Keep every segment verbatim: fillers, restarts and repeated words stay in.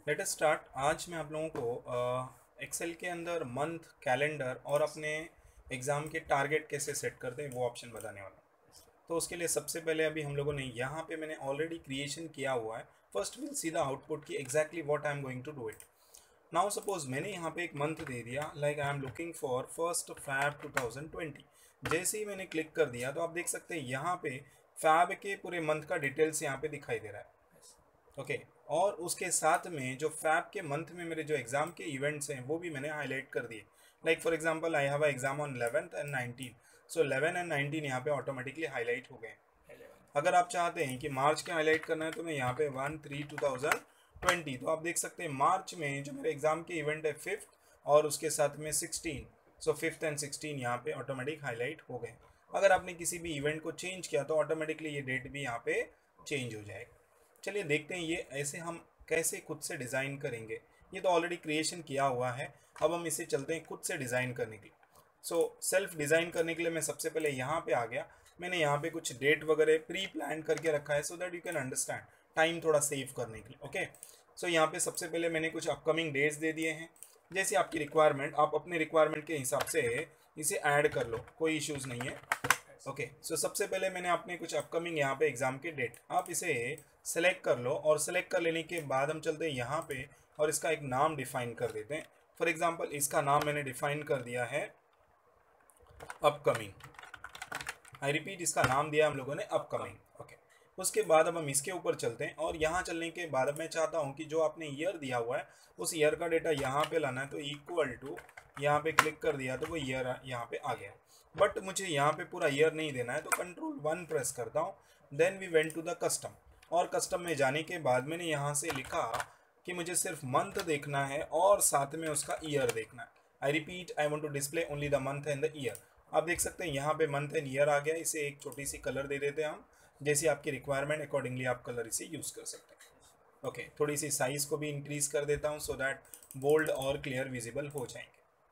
Let us start. आज मैं आप लोगों को एक्सेल के अंदर मंथ, कैलेंडर और अपने एग्ज़ाम के टारगेट कैसे सेट करते हैं वो ऑप्शन बताने वाला हूँ। तो उसके लिए सबसे पहले अभी हम लोगों ने यहाँ पे मैंने ऑलरेडी क्रिएशन किया हुआ है। First will see the output की exactly what I am going to do it. Now suppose मैंने यहाँ पे एक मंथ दे दिया, like I am looking for first Feb two thousand twenty. जैसे ही मैंने क्लिक कर दिया तो आप देख सकते हैं यहाँ पे फैब के पूरे मंथ का डिटेल्स यहाँ पे दिखाई दे रहा है। Okay okay. और उसके साथ में जो फैब के मंथ में मेरे जो एग्ज़ाम के इवेंट्स हैं वो भी मैंने हाईलाइट कर दिए। Like for example I have a exam on eleventh and nineteen, so eleven and nineteen यहाँ पे ऑटोमेटिकली हाईलाइट हो गए। अगर आप चाहते हैं कि मार्च के हाईलाइट करना है तो मैं यहाँ पे one three two thousand twenty, तो आप देख सकते हैं मार्च में जो मेरे एग्ज़ाम के इवेंट है फिफ्थ और उसके साथ में sixteen, so fifth and sixteen यहाँ पे ऑटोमेटिक हाईलाइट हो गए। अगर आपने किसी भी इवेंट को चेंज किया तो ऑटोमेटिकली ये डेट भी यहाँ पे चेंज हो जाएगा। चलिए देखते हैं ये ऐसे हम कैसे खुद से डिज़ाइन करेंगे। ये तो ऑलरेडी क्रिएशन किया हुआ है, अब हम इसे चलते हैं खुद से डिज़ाइन करने के लिए। सो सेल्फ डिज़ाइन करने के लिए मैं सबसे पहले यहाँ पे आ गया। मैंने यहाँ पे कुछ डेट वगैरह प्री प्लान करके रखा है so that you can understand, time थोड़ा सेव करने के लिए। ओके, सो यहाँ पे सबसे पहले मैंने कुछ अपकमिंग डेट्स दे दिए हैं। जैसे आपकी रिक्वायरमेंट, आप अपने रिक्वायरमेंट के हिसाब से इसे ऐड कर लो, कोई इश्यूज़ नहीं है। ओके okay, सो so सबसे पहले मैंने अपने कुछ अपकमिंग यहाँ पे एग्ज़ाम के डेट, आप इसे सेलेक्ट कर लो और सेलेक्ट कर लेने के बाद हम चलते हैं यहाँ पे और इसका एक नाम डिफाइन कर देते हैं। फॉर एग्जांपल इसका नाम मैंने डिफाइन कर दिया है अपकमिंग। आई रिपीट, इसका नाम दिया हम लोगों ने अपकमिंग। Okay okay. उसके बाद अब हम इसके ऊपर चलते हैं और यहाँ चलने के बाद अब मैं चाहता हूँ कि जो आपने ईयर दिया हुआ है उस ईयर का डेटा यहाँ पे लाना है, तो इक्वल टू यहाँ पे क्लिक कर दिया तो वो ईयर यहाँ पे आ गया। बट मुझे यहाँ पे पूरा ईयर नहीं देना है तो कंट्रोल वन प्रेस करता हूँ। Then we went to the custom, और कस्टम में जाने के बाद मैंने यहाँ से लिखा कि मुझे सिर्फ मंथ देखना है और साथ में उसका ईयर देखना है। I repeat, I want to display only the month and the year. आप देख सकते हैं यहाँ पे मंथ एंड ईयर आ गया। इसे एक छोटी सी कलर दे देते हैं हम, जैसे आपकी रिक्वायरमेंट अकॉर्डिंगली आप कलर इसे यूज़ कर सकते हैं। ओके okay, थोड़ी सी साइज़ को भी इंक्रीज़ कर देता हूँ सो दैट बोल्ड और क्लियर विजिबल हो जाएंगे।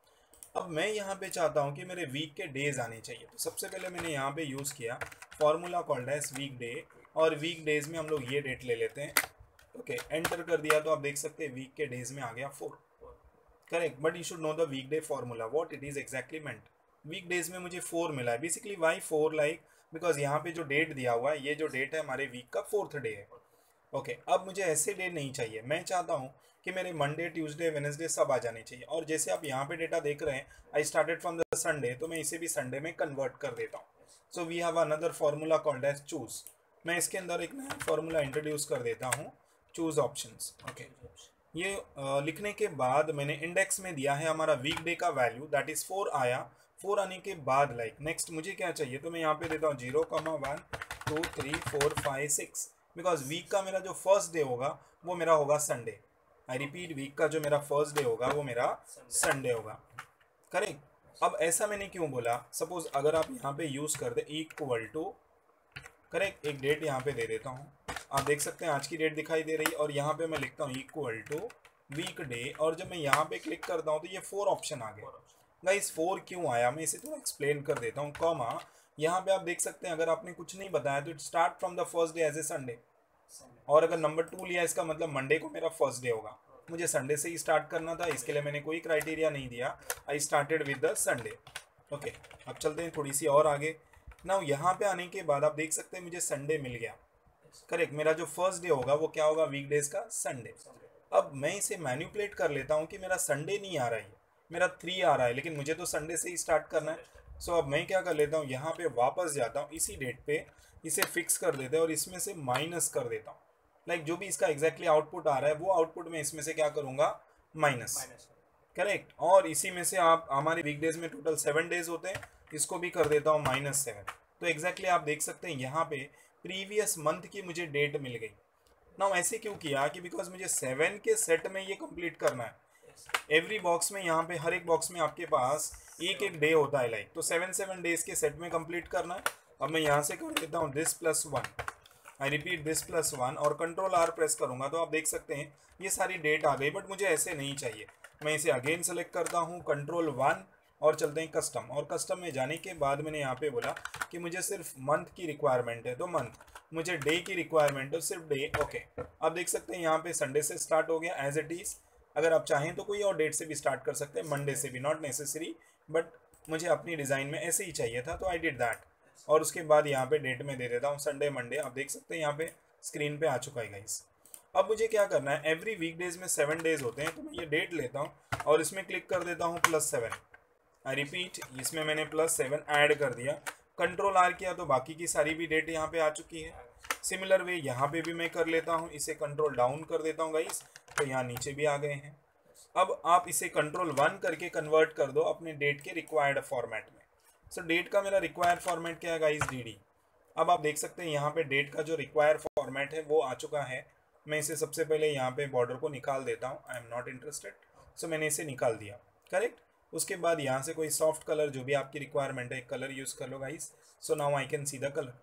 अब मैं यहाँ पे चाहता हूँ कि मेरे वीक के डेज आने चाहिए, तो सबसे पहले मैंने यहाँ पे यूज़ किया formula called as week day, और वीक डेज में हम लोग ये डेट ले लेते हैं। ओके, एंटर कर दिया तो आप देख सकते हैं वीक के डेज में आ गया four. Correct, but you should know the week day formula what it is exactly meant. Week days में मुझे फोर मिला है। Basically why four, like because यहाँ पे जो डेट दिया हुआ है, ये जो डेट है हमारे वीक का फोर्थ डे है। ओके okay, अब मुझे ऐसे डे नहीं चाहिए। मैं चाहता हूँ कि मेरे मंडे, ट्यूसडे, वेडनेसडे सब आ जाने चाहिए। और जैसे आप यहाँ पे डेटा देख रहे हैं, I started from the Sunday, तो मैं इसे भी संडे में कन्वर्ट कर देता हूँ। So we have another formula called as choose. मैं इसके अंदर एक नया फॉर्मूला इंट्रोड्यूस कर देता हूँ, चूज ऑप्शंस। ओके, ये आ, लिखने के बाद मैंने इंडेक्स में दिया है हमारा वीक डे का वैल्यू, दैट इज फोर आया। फोर आने के बाद लाइक नेक्स्ट मुझे क्या चाहिए, तो मैं यहाँ पे देता हूँ zero comma one two three four five six, because week का मेरा जो फर्स्ट डे होगा वो मेरा होगा संडे। आई रिपीट, वीक का जो मेरा फर्स्ट डे होगा वो मेरा संडे होगा। करेक्ट, अब ऐसा मैंने क्यों बोला, सपोज अगर आप यहाँ पे यूज़ कर दे इक्वल टू, करेक्ट, एक डेट यहाँ पे दे देता हूँ। आप देख सकते हैं आज की डेट दिखाई दे रही है, और यहाँ पे मैं लिखता हूँ इक्वल टू वीक डे, और जब मैं यहाँ पे क्लिक करता हूँ तो ये फोर ऑप्शन आ गया। गाइस फोर क्यों आया, मैं इसे थोड़ा एक्सप्लेन कर देता हूँ। कॉमा, यहाँ पे आप देख सकते हैं अगर आपने कुछ नहीं बताया तो it start from the first day as a Sunday, और अगर नंबर टू लिया इसका मतलब मंडे को मेरा फर्स्ट डे होगा। मुझे संडे से ही स्टार्ट करना था, इसके लिए मैंने कोई क्राइटेरिया नहीं दिया, I started with the Sunday. Okay, अब चलते हैं थोड़ी सी और आगे। नाउ यहाँ पे आने के बाद आप देख सकते हैं मुझे संडे मिल गया। करेक्ट, मेरा जो फर्स्ट डे होगा वो क्या होगा, वीक डेज का संडे। अब मैं इसे मैन्युपुलेट कर लेता हूँ कि मेरा संडे नहीं आ रहा है, मेरा थ्री आ रहा है, लेकिन मुझे तो संडे से ही स्टार्ट करना है। सो so, अब मैं क्या कर लेता हूँ, यहाँ पे वापस जाता हूँ, इसी डेट पे इसे फिक्स कर देते हैं और इसमें से माइनस कर देता हूँ। लाइक like, जो भी इसका एग्जैक्टली आउटपुट आ रहा है वो आउटपुट में इसमें से क्या करूँगा, माइनस। करेक्ट, और इसी में से आप हमारे वीकडेज में टोटल सेवन डेज होते हैं, इसको भी कर देता हूँ माइनस सेवन। तो एग्जैक्टली आप देख सकते हैं यहाँ पे प्रीवियस मंथ की मुझे डेट मिल गई। ना ऐसे क्यों किया कि बिकॉज मुझे सेवन के सेट में ये कंप्लीट करना है। एवरी बॉक्स में, यहाँ पे हर एक बॉक्स में आपके पास एक एक डे होता है, लाइक तो सेवन सेवन डेज के सेट में कंप्लीट करना है। अब मैं यहाँ से कर देता हूँ this plus one, I repeat this plus one, और कंट्रोल आर प्रेस करूँगा तो आप देख सकते हैं ये सारी डेट आ गई। बट मुझे ऐसे नहीं चाहिए, मैं इसे अगेन सेलेक्ट करता हूँ कंट्रोल वन और चलते हैं कस्टम। और कस्टम में जाने के बाद मैंने यहाँ पे बोला कि मुझे सिर्फ मंथ की रिक्वायरमेंट है, तो मंथ मुझे डे की रिक्वायरमेंट है, सिर्फ डे। ओके, आप देख सकते हैं यहाँ पे संडे से स्टार्ट हो गया एज इट इज़। अगर आप चाहें तो कोई और डेट से भी स्टार्ट कर सकते हैं, मंडे से भी, नॉट नेसेसरी, बट मुझे अपनी डिज़ाइन में ऐसे ही चाहिए था तो आई डिड दैट। और उसके बाद यहाँ पे डेट में दे देता हूँ संडे मंडे। आप देख सकते हैं यहाँ पे स्क्रीन पे आ चुका है गाइस। अब मुझे क्या करना है, एवरी वीकडेज में सेवन डेज होते हैं, तो मैं ये डेट लेता हूँ और इसमें क्लिक कर देता हूँ प्लस सेवन। आई रिपीट, इसमें मैंने प्लस सेवन ऐड कर दिया, कंट्रोल आर किया तो बाकी की सारी भी डेट यहाँ पे आ चुकी है। सिमिलर वे यहाँ पे भी मैं कर लेता हूँ, इसे कंट्रोल डाउन कर देता हूँ गाइस, तो यहाँ नीचे भी आ गए हैं। अब आप इसे कंट्रोल वन करके कन्वर्ट कर दो अपने डेट के रिक्वायर्ड फॉर्मेट में। सो so, डेट का मेरा रिक्वायर्ड फॉर्मेट क्या है गाइस, डी डी। अब आप देख सकते हैं यहाँ पे डेट का जो रिक्वायर्ड फॉर्मेट है वो आ चुका है। मैं इसे सबसे पहले यहाँ पे बॉर्डर को निकाल देता हूँ, I am not interested, so मैंने इसे निकाल दिया, करेक्ट। उसके बाद यहाँ से कोई सॉफ्ट कलर जो भी आपकी रिक्वायरमेंट है, कलर यूज़ कर लो guys. So now I can see the colour.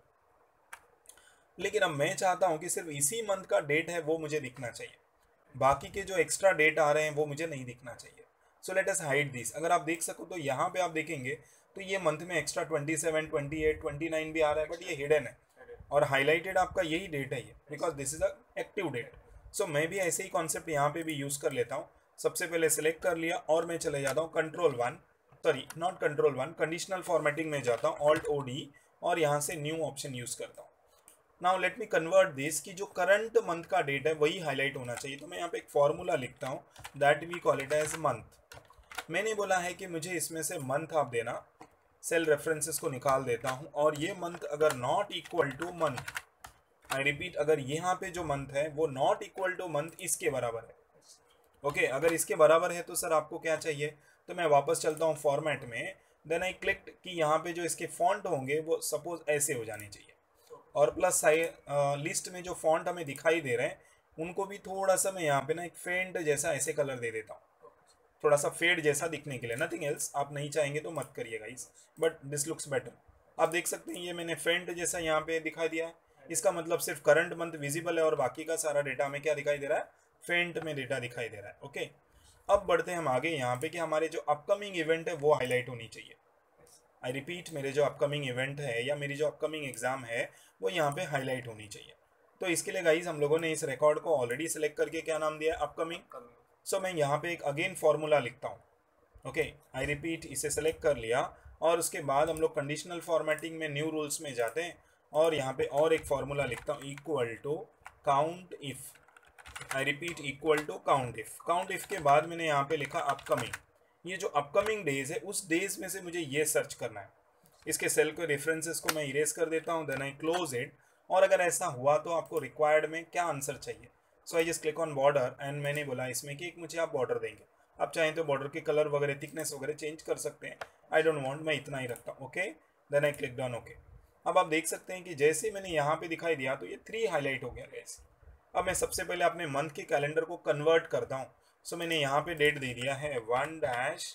लेकिन अब मैं चाहता हूँ कि सिर्फ इसी मंथ का डेट है वो मुझे दिखना चाहिए, बाकी के जो एक्स्ट्रा डेट आ रहे हैं वो मुझे नहीं दिखना चाहिए। So let us hide this. अगर आप देख सको तो यहाँ पे आप देखेंगे तो ये मंथ में extra twenty seven, twenty eight, twenty nine भी आ रहा है, बट ये हिडन है और हाईलाइटेड आपका यही डेट है ये, because this is a active date. So मैं भी ऐसे ही कॉन्सेप्ट यहाँ पे भी यूज़ कर लेता हूँ। सबसे पहले सिलेक्ट कर लिया और मैं चले जाता हूँ control one, sorry not control one, conditional formatting में जाता हूँ, ऑल्ट ओ डी, और यहाँ से न्यू ऑप्शन यूज़ करता हूँ। Now let me convert this कि जो करंट मंथ का डेट है वही हाईलाइट होना चाहिए। तो मैं यहाँ पे एक फॉर्मूला लिखता हूँ, that we call it as month. मैंने बोला है कि मुझे इसमें से मंथ आप देना, सेल रेफरेंसेस को निकाल देता हूँ, और ये मंथ अगर not equal to month, I repeat, अगर यहाँ पे जो मंथ है वो नॉट इक्वल टू मंथ इसके बराबर है। ओके okay, अगर इसके बराबर है तो सर आपको क्या चाहिए, तो मैं वापस चलता हूँ फॉर्मेट में, देन आई क्लिक कि यहाँ पे जो इसके फॉन्ट होंगे वो सपोज ऐसे हो जाने चाहिए, और प्लस साइड लिस्ट में जो फॉन्ट हमें दिखाई दे रहे हैं उनको भी थोड़ा सा मैं यहाँ पे ना एक फेंट जैसा ऐसे कलर दे देता हूँ, थोड़ा सा फेड जैसा दिखने के लिए, नथिंग एल्स। आप नहीं चाहेंगे तो मत करिएगा इस, बट दिस लुक्स बेटर। आप देख सकते हैं ये मैंने फेंट जैसा यहाँ पे दिखाई दिया है, इसका मतलब सिर्फ करंट मंथ विजिबल है और बाकी का सारा डेटा हमें क्या दिखाई दे रहा है, फेंट में डेटा दिखाई दे रहा है। ओके, अब बढ़ते हैं हम आगे यहाँ पे कि हमारे जो अपकमिंग इवेंट है वो हाईलाइट होनी चाहिए। आई रिपीट, मेरे जो अपकमिंग इवेंट है या मेरी जो अपकमिंग एग्जाम है वो यहाँ पे हाईलाइट होनी चाहिए। तो इसके लिए गाइज हम लोगों ने इस रिकॉर्ड को ऑलरेडी सिलेक्ट करके क्या नाम दिया है, अपकमिंग। सो मैं यहाँ पे एक अगेन फॉर्मूला लिखता हूँ। ओके, आई रिपीट, इसे सेलेक्ट कर लिया और उसके बाद हम लोग कंडीशनल फॉर्मेटिंग में न्यू रूल्स में जाते हैं और यहाँ पे और एक फॉर्मूला लिखता हूँ, equal to count if. I repeat, equal to count if. Count if के बाद मैंने यहाँ पे लिखा अपकमिंग। ये जो अपकमिंग डेज है उस डेज में से मुझे ये सर्च करना है। इसके सेल के रेफरेंसेस को मैं इरेज कर देता हूँ, देन आई क्लोज इट। और अगर ऐसा हुआ तो आपको रिक्वायर्ड में क्या आंसर चाहिए, so I just click on border and मैंने बोला इसमें कि एक मुझे आप बॉर्डर देंगे। आप चाहें तो बॉर्डर के कलर वगैरह, थिकनेस वगैरह चेंज कर सकते हैं, आई डोंट वांट, मैं इतना ही रखता हूँ। Okay, then I click done. Okay, अब आप देख सकते हैं कि जैसे मैंने यहाँ पे दिखाई दिया तो ये थ्री हाईलाइट हो गया गाइस। अब मैं सबसे पहले अपने मंथ के कैलेंडर को कन्वर्ट करता हूँ। सो मैंने यहाँ पे डेट दे दिया है one dash,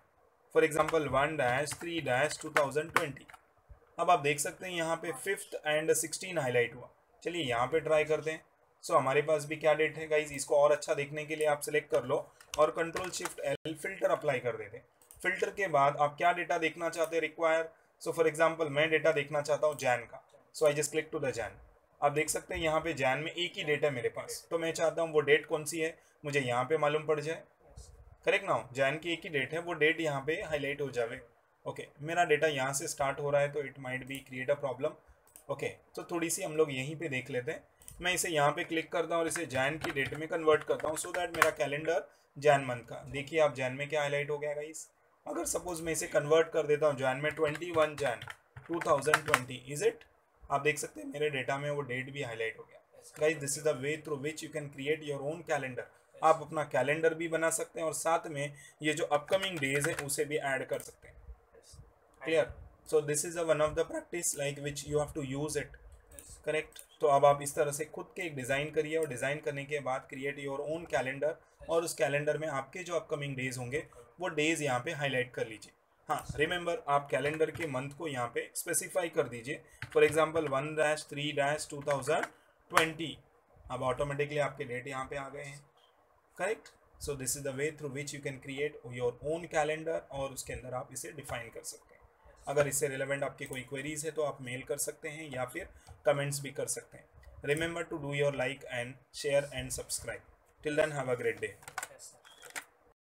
for example one dash three dash two thousand twenty. अब आप देख सकते हैं यहाँ पे फिफ्थ एंड सिक्सटीन हाईलाइट हुआ। चलिए यहाँ पे ट्राई करते हैं। सो so, हमारे पास भी क्या डेट है गाइज, इसको और अच्छा देखने के लिए आप सिलेक्ट कर लो और control shift L, filter apply कर देते हैं। फिल्टर के बाद आप क्या डेटा देखना चाहते हैं, रिक्वायर। सो फॉर एग्जाम्पल मैं डेटा देखना चाहता हूँ जैन का, so I just click to the Jan. आप देख सकते हैं यहाँ पे जैन में एक ही डेट है मेरे पास, तो मैं चाहता हूँ वो डेट कौन सी है मुझे यहाँ पे मालूम पड़ जाए। करेक्ट ना हो, जैन की एक ही डेट है, वो डेट यहाँ पे हाईलाइट हो जाए। ओके okay, मेरा डेटा यहाँ से स्टार्ट हो रहा है तो it might be create a problem. Okay, तो थोड़ी सी हम लोग यहीं पे देख लेते हैं। मैं इसे यहाँ पे क्लिक करता हूँ और इसे जैन की डेट में कन्वर्ट करता हूँ, सो दैट मेरा कैलेंडर जैन मंथ का, देखिए आप जैन में क्या हाईलाइट हो गया गाइस। अगर सपोज मैं इसे कन्वर्ट कर देता हूँ जैन में twenty one Jan two thousand twenty, is it, आप देख सकते हैं मेरे डेटा में वो डेट भी हाईलाइट हो गया guys. This is the way through which you can create your own calendar. आप अपना कैलेंडर भी बना सकते हैं और साथ में ये जो अपकमिंग डेज है उसे भी ऐड कर सकते हैं। Clear? So this is a one of the practice like which you have to use it. Correct? तो अब आप इस तरह से खुद के एक डिज़ाइन करिए और डिज़ाइन करने के बाद क्रिएट योर ओन कैलेंडर, और उस कैलेंडर में आपके जो अपकमिंग डेज होंगे वो डेज यहाँ पे हाईलाइट कर लीजिए। हाँ, रिमेंबर आप कैलेंडर के मंथ को यहाँ पे स्पेसिफाई कर दीजिए। For example one dash three dash two thousand twenty, अब ऑटोमेटिकली आपके डेट यहाँ पे आ गए हैं। Correct? So this is the way through which you can create your own calendar और उसके अंदर आप इसे डिफाइन कर सकते हैं। अगर इससे रिलेवेंट आपकी कोई क्वेरीज है तो आप मेल कर सकते हैं या फिर कमेंट्स भी कर सकते हैं। Remember to do your like and share and subscribe. Till then have a great day.